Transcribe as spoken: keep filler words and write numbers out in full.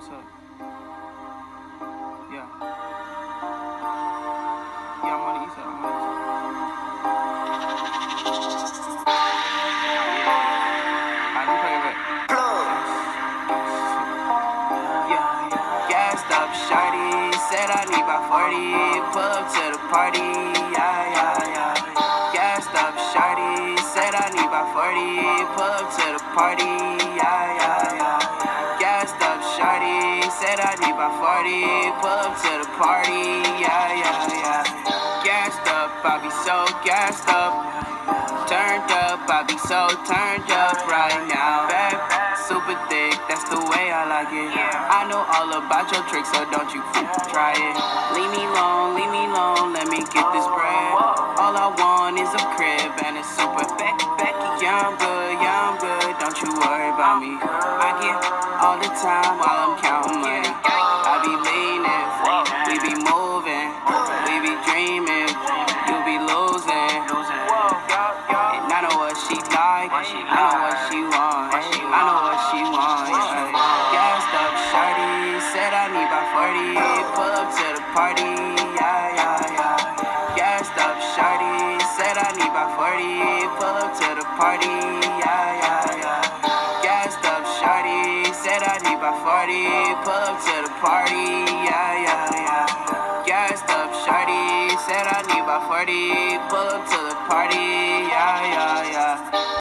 what's up? Yeah. Yeah, I'm on the east side. I'm on the east side. Alright, let me play it back. Yeah, yeah. Gassed up, shawty. Said I need about forty. Pull up to the party. Yeah, yeah, yeah. Gassed up, shawty. Said I need about forty. Pull up to the party. Yeah, yeah, yeah. Gassed up, shawty. Said I need about forty. Pull up to the party. Yeah, yeah, yeah. Gassed up, I be so gassed up. Turned up, I be so turned up right now. Back, super thick, that's the way I like it. I know all about your tricks, so don't you try it. Leave me alone, leave me alone, let me get this bread. All I want is a crib and a super Becky, Becky. Yeah, I'm good, yeah, I'm good, don't you worry about me. I get all the time while I'm counting money. I be leaning, we be moving, we be dreaming, you be losing. And I know what she like, I know what she want, I know what she want. Yeah. Gassed up, shawty, said I need about forty. Pull up to the party, yeah, yeah, yeah. Gassed up, shawty, said I need about forty. Pull up to the party, yeah, yeah, yeah. Gassed up, shawty, said I need about forty. Pull up to the party, yeah, yeah, yeah. Gassed up, shawty, said I need about forty. Pull up to the party, yeah, yeah, yeah.